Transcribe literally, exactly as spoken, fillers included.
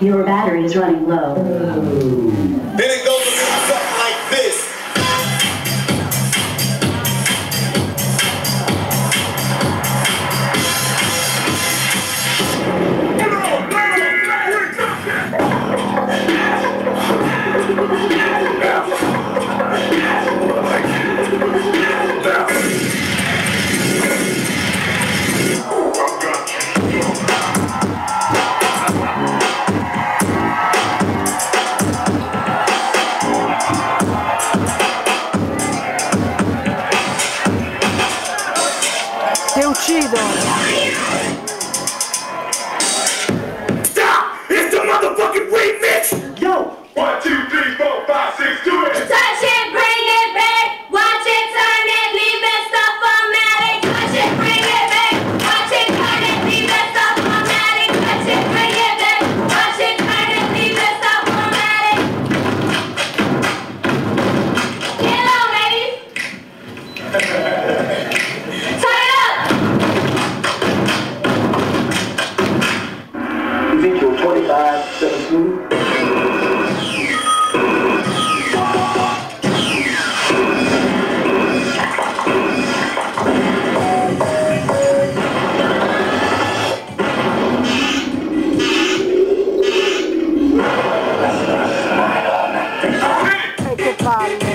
Your battery is running low. Then it goes a little something like this. Ti uccido! Stop! It's the motherfucking remix! Yo! One, two, three, four, five, six, do it! Touch it, bring it back. Watch it, turn it, leave that stuff formatted. Touch it, bring it back. Watch it, turn it, leave that stuff formatted. Touch it, bring it back. Watch it, turn it, leave that stuff formatted. Get low, ladies. Turn it up. Ezekiel twenty-five, seventeen. E che palle!